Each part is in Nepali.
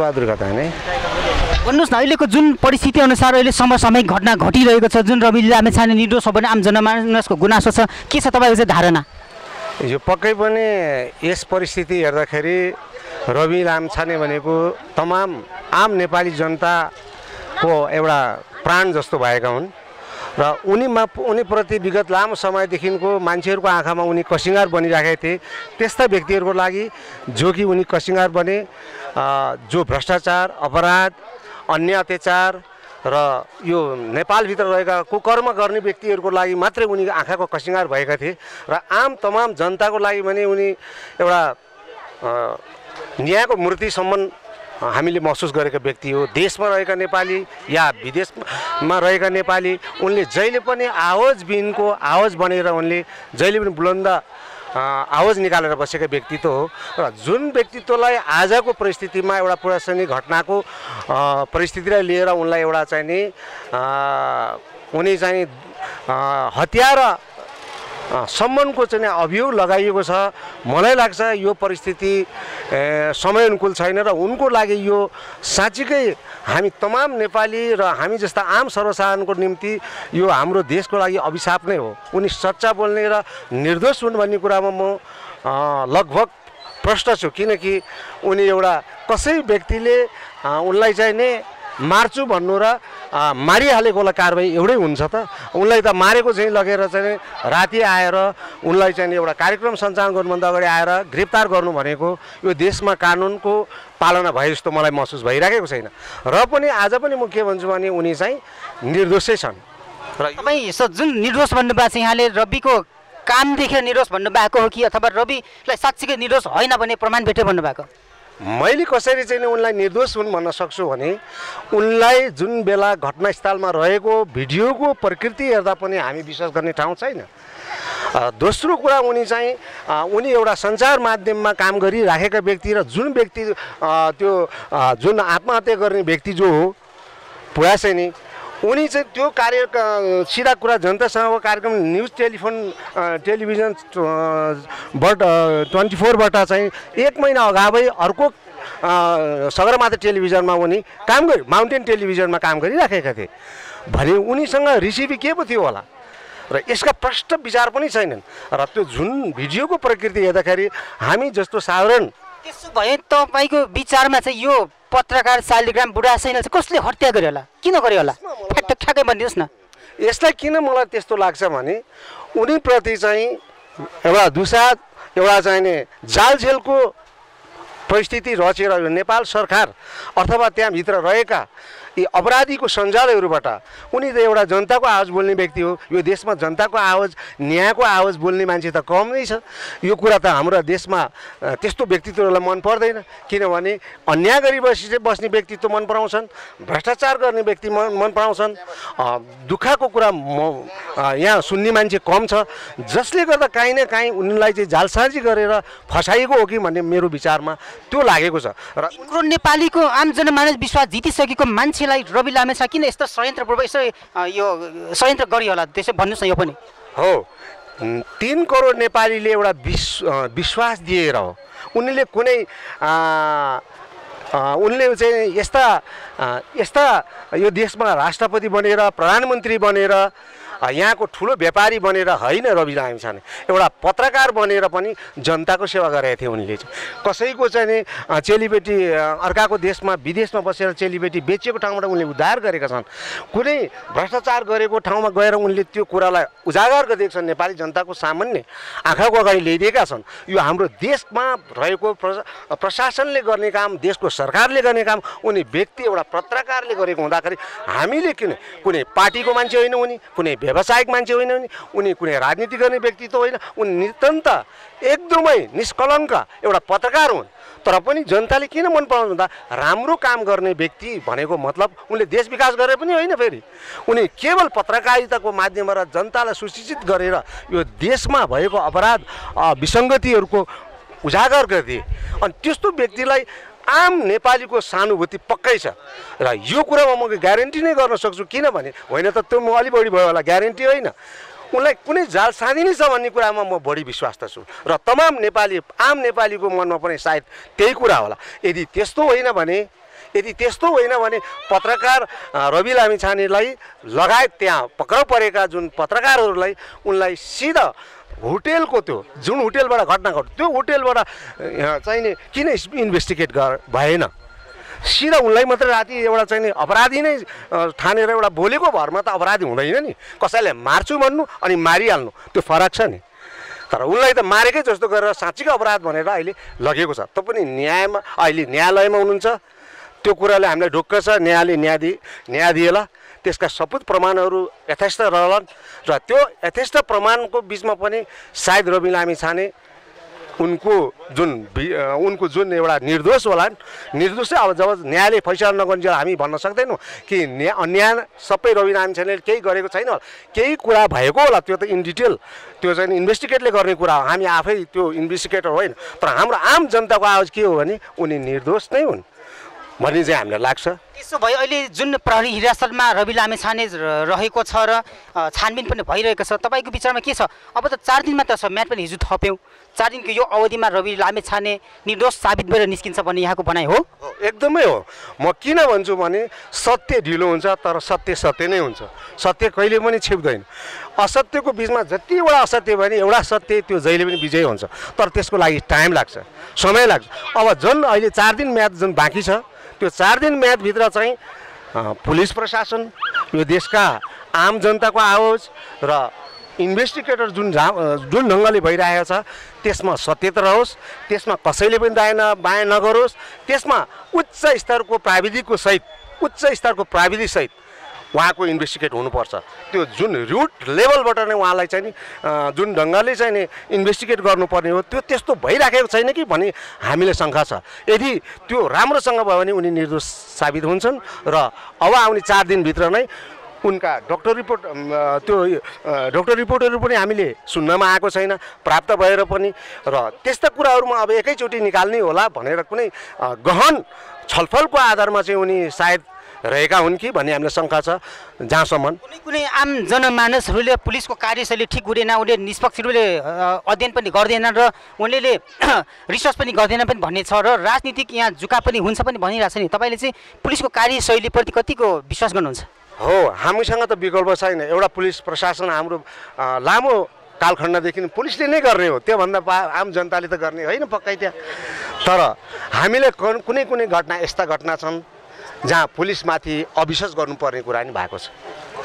टेकबहादुर घतानी नै। भन्नुहोस् न, अहिलेको जुन परिस्थिति अनुसार अहिले समसामयिक घटना घटिरहेको छ, जुन रवि लामेछाने निर्दोष हो भने आम जनमानसको गुनासो छ, के छ तपाईँको चाहिँ धारणा? यो पक्कै पनि यस परिस्थिति हेर्दाखेरि रवि लामेछाने भनेको तमाम आम नेपाली जनताको एउटा प्राण जस्तो भएका हुन् र उनीप्रति विगत लामो समयदेखिको मान्छेहरूको आँखामा उनी कसिङ्गार बनिराखेका थिए। त्यस्ता व्यक्तिहरूको लागि जो कि उनी कसिङ्गार बने, जो भ्रष्टाचार, अपराध, अन्य अत्याचार र यो नेपालभित्र रहेका कुकर्म गर्ने व्यक्तिहरूको लागि मात्रै उनी आँखाको कसिङ्गार भएका थिए र आम तमाम जनताको लागि भने उनी एउटा न्यायको मूर्तिसम्म हामीले महसुस गरेका व्यक्ति हो। देशमा रहेका नेपाली या विदेशमा रहेका नेपाली, उनले जहिले पनि आवाजबिनको आवाज बनेर उनले जहिले पनि बुलन्द आवाज निकालेर बसेका व्यक्तित्व हो र जुन व्यक्तित्वलाई आजको परिस्थितिमा एउटा प्रशासनिक घटनाको परिस्थितिलाई लिएर उनलाई एउटा चाहिँ नि उनी चाहिँ हत्या र सम्मानको चाहिँ अभियोग लगाइएको छ। मलाई लाग्छ यो परिस्थिति समय अनुकूल छैन र उनको लागि यो साँच्चीकै हामी तमाम नेपाली र हामी जस्ता आम सर्वसाधारणको निम्ति यो हाम्रो देशको लागि अभिशाप नै हो। उनी सच्चा बोल्ने र निर्दोष हुन् भन्ने कुरामा म लगभग प्रष्ट छु, किनकि उनी एउटा कसै व्यक्तिले उनलाई चाहिँ नि मार्छु भन्नु र मारिहालेकोलाई कारबाही एउटै हुन्छ त? उनलाई त मारेको चाहिँ लगेर चाहिँ राति आएर उनलाई चाहिँ एउटा कार्यक्रम सञ्चालन गर्नुभन्दा अगाडि आएर ग्रेप्तार गर्नु भनेको यो देशमा कानुनको पालना भए जस्तो मलाई महसुस भइराखेको छैन। र पनि आज पनि म के भन्छु भने उनी चाहिँ निर्दोषै छन्। र तपाईँ जुन निर्दोष भन्नुभएको छ, यहाँले रविको काम देखेर निर्दोष भन्नुभएको हो कि अथवा रविलाई साँच्चीकै निर्दोष होइन भने प्रमाण भेट्यो भन्नुभएको? मैले कसरी चाहिँ उनलाई निर्दोष हुन् भन्न सक्छु भने उनलाई जुन बेला घटनास्थलमा रहेको भिडियोको प्रकृति हेर्दा पनि हामी विश्वास गर्ने ठाउँ छैन। दोस्रो कुरा उनी एउटा सञ्चार माध्यममा काम गरिराखेका व्यक्ति र जुन व्यक्ति त्यो जुन आत्महत्या गर्ने व्यक्ति जो हो पुरासैनी, उनी चाहिँ त्यो कार्य सिधा कुरा जनतासँगको कार्यक्रम न्युज टेलिभिजनबाट 24बाट चाहिँ 1 महिना अगावै अर्को सगरमाथा टेलिभिजनमा उनी काम गरे, माउन्टेन टेलिभिजनमा काम गरिराखेका थिए भने उनीसँग रिसिभी के पो थियो होला र यसका प्रष्ट विचार पनि छैनन्। र त्यो जुन भिडियोको प्रकृति हेर्दाखेरि हामी जस्तो साधारण, त्यसो भए तपाईँको विचारमा चाहिँ यो पत्रकार शालिग्राम बुढा सैनल चाहिँ कसले हत्या गर्यो होला, किन गर्यो होला, ठ्याक्कै भनिदिनुहोस् न। यसलाई किन मलाई त्यस्तो लाग्छ भने उनीप्रति चाहिँ एउटा दुसाद, एउटा चाहिँ नि जालझेलको परिस्थिति रचेर नेपाल सरकार अथवा त्यहाँभित्र रहेका यी अपराधीको सञ्जालहरूबाट उनी त एउटा जनताको आवाज बोल्ने व्यक्ति हो। यो देशमा जनताको आवाज, न्यायको आवाज बोल्ने मान्छे त कम नै छ। यो कुरा त हाम्रो देशमा त्यस्तो व्यक्तित्वहरूलाई मन पर्दैन, किनभने अन्याय गरी बस्ने व्यक्तित्व मन पराउँछन्, भ्रष्टाचार गर्ने व्यक्ति मन पराउँछन्, दुःखको कुरा यहाँ सुन्ने मान्छे कम छ, जसले गर्दा काहीँ न काहीँ उनीलाई चाहिँ जालसाजी गरेर फसाइएको हो कि भन्ने मेरो विचारमा त्यो लागेको छ। र नेपालीको आम जनमानस विश्वास जितिसकेको मान्छे रवि लामेछाने किन यस्तो षड्यन्त्रपूर्वक यसो यो षड्यन्त्र गरियो होला, त्यसो भन्नुहोस् न। यो पनि हो 3 करोड नेपालीले एउटा विश्वास दिएर हो। उनले कुनै उनले चाहिँ यस्ता यो देशमा राष्ट्रपति बनेर, प्रधानमन्त्री बनेर, यहाँको ठुलो व्यापारी बनेर होइन रवि लामेछाने, एउटा पत्रकार बनेर पनि जनताको सेवा गरेका थिए। उनले चाहिँ कसैको चाहिँ नि चेलीबेटी अर्काको देशमा विदेशमा बसेर चेलीबेटी बेचेको ठाउँबाट उनले उद्धार गरेका छन्। कुनै भ्रष्टाचार गरेको ठाउँमा गएर उनले त्यो कुरालाई उजागर गरिदिएका छन्, नेपाली जनताको सामान्य आँखाको अगाडि ल्याइदिएका छन्। यो हाम्रो देशमा रहेको प्रशासनले गर्ने काम, देशको सरकारले गर्ने काम उनी व्यक्ति एउटा पत्रकारले गरेको हुँदाखेरि हामीले किन, कुनै पार्टीको मान्छे होइन, उनी कुनै व्यावसायिक मान्छे होइन, उनी कुनै राजनीति गर्ने व्यक्तित्व होइन, उनी नितान्त एकदमै निष्कलङ्क एउटा पत्रकार हुन्। तर पनि जनताले किन मन पराउँछ भन्दा राम्रो काम गर्ने व्यक्ति भनेको मतलब उनले देश विकास गरे पनि होइन, फेरि उनी केवल पत्रकारिताको माध्यमबाट जनतालाई सूचित गरेर यो देशमा भएको अपराध विसङ्गतिहरूको उजागर गरिदिए। अनि त्यस्तो व्यक्तिलाई आम नेपालीको सहानुभूति पक्कै छ र यो कुरामा म ग्यारेन्टी नै गर्न सक्छु, किनभने होइन त त्यो म अलि बढी भयो होला, ग्यारेन्टी होइन, उनलाई कुनै जाल साधिने छ भन्ने कुरामा म बढी विश्वास त छु र तमाम नेपाली आम नेपालीको मनमा पनि सायद त्यही कुरा होला। यदि त्यस्तो होइन भने यदि त्यस्तो होइन भने पत्रकार रवि लामिछानेलाई लगायत त्यहाँ पक्राउ परेका जुन पत्रकारहरूलाई उनलाई सिधा होटेलको त्यो जुन होटेलबाट घटना घट्यो त्यो होटेलबाट चाहिने किन इन्भेस्टिगेट भएन सिधा उनलाई मात्रै राति एउटा चाहिने अपराधी नै ठानेर एउटा बोलेको भरमा त अपराधी हुँदैन नि कसैलाई मार्छु भन्नु अनि मारिहाल्नु त्यो फरक छ नि तर उनलाई त मारेकै जस्तो गरेर साँच्चीको अपराध भनेर अहिले लगेको छ त पनि न्यायमा अहिले न्यायालयमा हुनुहुन्छ त्यो कुराले हामीलाई ढुक्क छ न्यायले न्याय दिएला त्यसका सबुत प्रमाणहरू यथेष्ट रहलान् र त्यो यथेष्ट प्रमाणको बिचमा पनि सायद रवि लामिछाने उनको जुन एउटा निर्दोष होला निर्दोष अब जब न्यायले फैसला नगर्नुन्जेल हामी भन्न सक्दैनौँ कि अन्याय सबै रवि लामिछानेले केही गरेको छैन होला केही कुरा भएको होला त्यो त इन डिटेल त्यो चाहिँ इन्भेस्टिगेटले गर्ने कुरा हो हामी आफै त्यो इन्भेस्टिगेटर होइन तर हाम्रो आम जनताको आवाज के हो भने उनी निर्दोष नै हुन् भन्ने चाहिँ हामीलाई लाग्छ त्यसो भए अहिले जुन प्रहरी हिरासतमा रवि लामिछाने रहेको छ र छानबिन पनि भइरहेको छ तपाईँको विचारमा के छ अब त 4 दिन मात्र छ म्याद पनि हिजो थप्यौँ 4 दिनको यो अवधिमा रवि लामिछाने निर्दोष साबित भएर निस्किन्छ भन्ने यहाँको भनाइ हो एकदमै हो म किन भन्छु भने सत्य ढिलो हुन्छ तर सत्य नै हुन्छ सत्य कहिले पनि छिप्दैन असत्यको बिचमा जतिवटा असत्य भने एउटा सत्य त्यो जहिले पनि विजय हुन्छ तर त्यसको लागि टाइम लाग्छ समय लाग्छ अब जुन अहिले 4 दिन म्याद जुन बाँकी छ त्यो 4 दिन म्यादभित्र चाहिँ पुलिस प्रशासन यो देशका आम जनताको आवाज र इन्भेस्टिगेटर जुन ढङ्गले भइरहेको छ त्यसमा सत्यता रहोस् त्यसमा कसैले पनि बायाँ नगरोस् त्यसमा उच्च स्तरको प्राविधिक सहित उहाँको इन्भेस्टिगेट हुनुपर्छ त्यो जुन रुट लेभलबाट नै उहाँलाई चाहिँ नि जुन ढङ्गले चाहिँ नि इन्भेस्टिगेट गर्नुपर्ने हो त्यो त्यस्तो भइराखेको छैन कि भन्ने हामीले शङ्का छ यदि त्यो राम्रोसँग भयो भने उनी निर्दोष साबित हुन्छन् र अब आउने 4 दिनभित्र नै उनका डक्टर रिपोर्टहरू पनि हामीले सुन्नमा आएको छैन प्राप्त भएर पनि र त्यस्ता कुराहरूमा अब एकैचोटि निकाल्ने होला भनेर कुनै गहन छलफलको आधारमा चाहिँ उनी सायद रहेका हुन् कि भन्ने हामीलाई शङ्का छ जहाँसम्म कुनै आम जनमानसहरूले पुलिसको कार्यशैली ठिक हुँदैन उनले निष्पक्ष रूपले अध्ययन पनि गर्दैनन् र उनले रिसर्च पनि गर्दैन पनि भन्ने छ र राजनीतिक यहाँ झुका पनि हुन्छ पनि भनिरहेको छ नि तपाईँले चाहिँ पुलिसको कार्यशैलीप्रति कतिको विश्वास गर्नुहुन्छ हो हामीसँग त विकल्प छैन एउटा पुलिस प्रशासन हाम्रो लामो कालखण्डदेखि पुलिसले नै गर्ने हो त्योभन्दा आम जनताले त गर्ने होइन पक्कै त्यहाँ तर हामीले कुनै घटना यस्ता घटना छन् जहाँ पुलिसमाथि अविश्वास गर्नुपर्ने कुरा नि भएको छ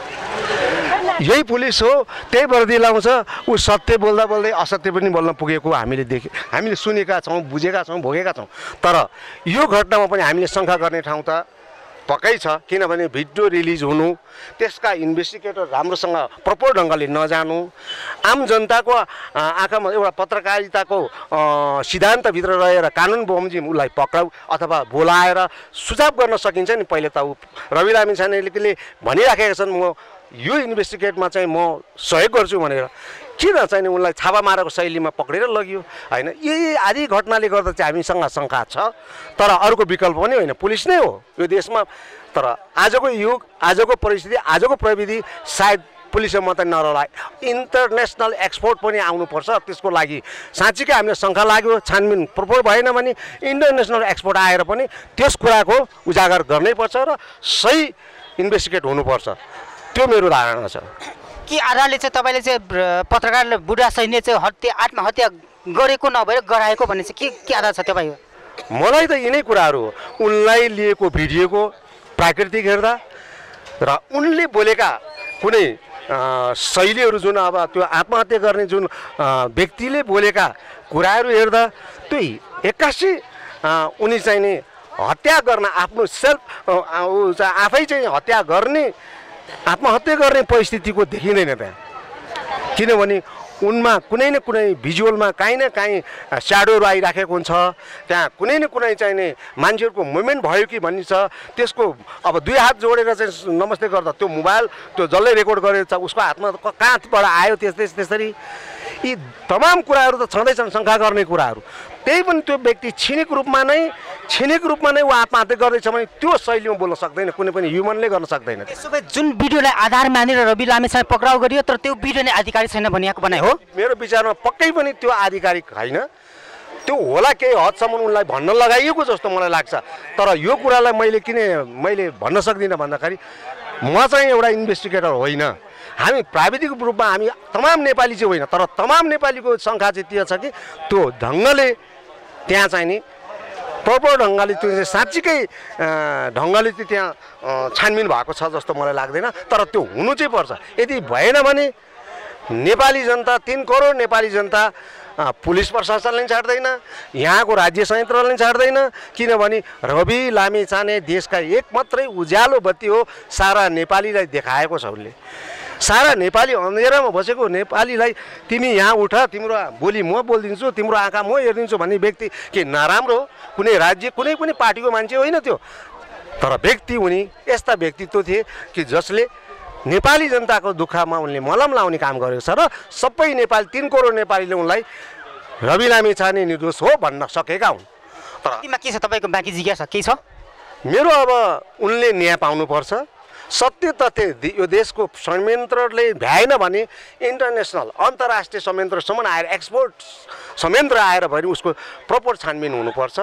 यही पुलिस हो त्यही वर्दी लाउँछ ऊ सत्य बोल्दा बोल्दै असत्य पनि बोल्न पुगेको हामीले सुनेका छौँ बुझेका छौँ भोगेका छौँ तर यो घटनामा पनि हामीले शङ्का गर्ने ठाउँ त पक्कै छ किनभने भिडियो रिलिज हुनु त्यसका इन्भेस्टिगेटर राम्रोसँग प्रपर ढङ्गले नजानु आम जनताको आँखामा एउटा पत्रकारिताको सिद्धान्तभित्र रहेर कानुन बमोजिम उसलाई पक्राउ अथवा बोलाएर सुझाव गर्न सकिन्छ नि पहिले त रवि लामिछानेले भनिराखेका छन् म यो इन्भेस्टिगेटमा चाहिँ म सहयोग गर्छु भनेर किन चाहिँ उनलाई छापा मारेको शैलीमा पक्रेर लगियो होइन यही आदि घटनाले गर्दा चाहिँ हामीसँग शङ्का छ तर अर्को विकल्प पनि होइन पुलिस नै हो यो देशमा तर आजको युग आजको परिस्थिति आजको प्रविधि सायद पुलिसमा मात्रै नरहला इन्टरनेसनल एक्सपोर्ट पनि आउनुपर्छ त्यसको लागि साँच्चीकै हामीलाई शङ्का लाग्यो छानबिन प्रपर भएन भने इन्टरनेसनल एक्सपोर्ट आएर पनि त्यस कुराको उजागर गर्नैपर्छ र सही इन्भेस्टिगेट हुनुपर्छ त्यो मेरो धारणा छ के आधारले चाहिँ तपाईँले चाहिँ पत्रकारले बुढा सैन्य चाहिँ आत्महत्या गरेको नभएर गराएको भन्ने चाहिँ के आधार छ तपाईँ मलाई त यिनै कुराहरू हो उनलाई लिएको भिडियोको प्राकृतिक हेर्दा र उनले बोलेका कुनै शैलीहरू जुन अब त्यो आत्महत्या गर्ने जुन व्यक्तिले बोलेका कुराहरू हेर्दा त्यो एक्कासी उनी चाहिँ नि हत्या गर्न आफ्नो आफै चाहिँ हत्या गर्ने आत्महत्या गर्ने परिस्थितिको देखिँदैन त्यहाँ किनभने उनमा कुनै न कुनै भिजुअलमा काहीँ न काहीँ स्याडोहरू आइराखेको हुन्छ त्यहाँ कुनै न कुनै चाहिँ नि मान्छेहरूको मुभमेन्ट भयो कि भन्ने छ त्यसको अब 2 हात जोडेर चाहिँ नमस्ते गर्दा त्यो मोबाइल त्यो जसले रेकर्ड गरेको छ उसको हातमा कहाँबाट आयो त्यसरी यी तमाम कुराहरू त छँदैछन् शङ्का गर्ने कुराहरू त्यही पनि त्यो व्यक्ति छिनेको रूपमा नै ऊ आत्महत्या गर्दैछ भने त्यो शैलीमा बोल्न सक्दैन कुनै पनि ह्युमनले गर्न सक्दैन त्यसो भए जुन भिडियोलाई आधार मानेर रवि लामिछाने पक्राउ गरियो तर त्यो भिडियो नै आधिकारिक छैन भनिएको भनाइ हो मेरो विचारमा पक्कै पनि त्यो आधिकारिक होइन त्यो होला केही हदसम्म उनलाई भन्न लगाइएको जस्तो मलाई लाग्छ। तर यो कुरालाई मैले भन्न सक्दिनँ भन्दाखेरि म चाहिँ एउटा इन्भेस्टिगेटर होइन। हामी प्राविधिक रूपमा हामी तमाम नेपाली चाहिँ होइन, तर तमाम नेपालीको सङ्ख्या चाहिँ त्यो छ कि त्यो ढङ्गले त्यहाँ चाहिँ नि प्रपर ढङ्गले त्यो चाहिँ साँच्चीकै ढङ्गले चाहिँ त्यहाँ छानबिन भएको छ जस्तो मलाई लाग्दैन। तर त्यो हुनु चाहिँ पर्छ। यदि भएन भने नेपाली जनता 3 करोड नेपाली जनता पुलिस प्रशासनले छाड्दैन, यहाँको राज्य संयन्त्रले छाड्दैन। किनभने रवि लामिछाने देशका एक मात्रै उज्यालो बत्ती हो, सारा नेपालीलाई देखाएको छ उसले। सारा नेपाली अन्धेरामा बसेको नेपालीलाई तिमी यहाँ उठ, तिम्रो बोली म बोलिदिन्छु, तिम्रो आँखा म हेरिदिन्छु भन्ने व्यक्ति के नराम्रो हो? कुनै राज्य कुनै पनि पार्टीको मान्छे होइन त्यो, तर व्यक्ति उनी यस्ता व्यक्तित्व थिए कि जसले नेपाली जनताको दुःखमा उनले मलम लाउने काम गरेको छ र सबै नेपाली 3 करोड नेपालीले उनलाई रवि लामिछाने निर्दोष हो भन्न सकेका हुन्। तर के छ तपाईँको बाँकी जिज्ञासा के छ? मेरो अब उनले न्याय पाउनुपर्छ। सत्य तथ्य यो देशको संयन्त्रले भ्याएन भने इन्टरनेसनल अन्तर्राष्ट्रिय संयन्त्रसम्म आएर एक्सपोर्ट संयन्त्र आएर भने उसको प्रपर छानबिन हुनुपर्छ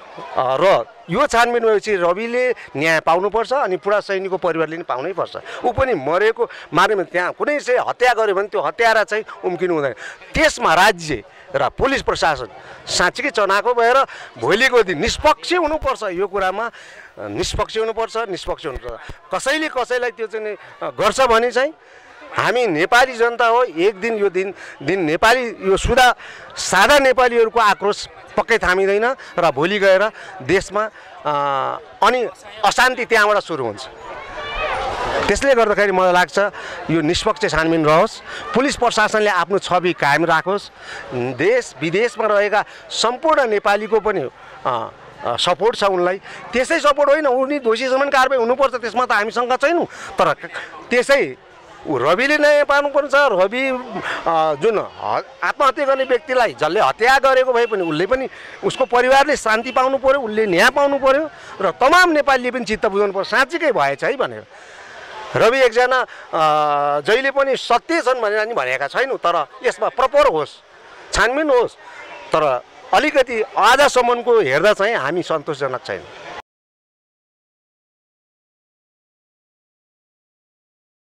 र यो छानबिन भएपछि रविले न्याय पाउनुपर्छ अनि पुरा सैनिकको परिवारले पनि पाउनै पर्छ। ऊ पनि मारेमा त्यहाँ कुनै चाहिँ हत्या गर्यो भने त्यो हत्यारा चाहिँ उम्किनु हुँदैन। त्यसमा राज्य र पुलिस प्रशासन साँच्चीकै चनाको भएर भोलिको दिन निष्पक्ष हुनुपर्छ। यो कुरामा निष्पक्ष हुनुपर्छ। कसैले कसैलाई त्यो चाहिँ गर्छ भने चाहिँ हामी नेपाली जनता हो, एक दिन यो दिन नेपाली यो सादा नेपालीहरूको आक्रोश पक्कै थामिँदैन र भोलि गएर देशमा अनि अशान्ति त्यहाँबाट सुरु हुन्छ। त्यसले गर्दाखेरि मलाई लाग्छ यो निष्पक्ष छानबिन रहोस्, पुलिस प्रशासनले आफ्नो छवि कायम राखोस्, देश विदेशमा रहेका सम्पूर्ण नेपालीको पनि सपोर्ट छ उनलाई। त्यसै सपोर्ट होइन, उनी दोषीसम्म कारबाही हुनुपर्छ, त्यसमा त हामी शङ्का छैनौँ। तर त्यसै रविले न्याय पाउनुपर्छ। रवि जुन आत्महत्या गर्ने व्यक्तिलाई जसले हत्या गरेको भए पनि उसले पनि उसको परिवारले शान्ति पाउनु पर्यो, उसले न्याय पाउनु पर्यो र तमाम नेपालीले पनि चित्त बुझाउनु पर्छ साँच्चीकै भएछ है भनेर। रवि एकजना जहिले पनि सत्य छन् भनेर नि भनेका छैनौँ, तर यसमा प्रपर होस्, छानबिन होस्। तर अलिकति आजसम्मको हेर्दा चाहिँ हामी सन्तोषजनक छैनौँ।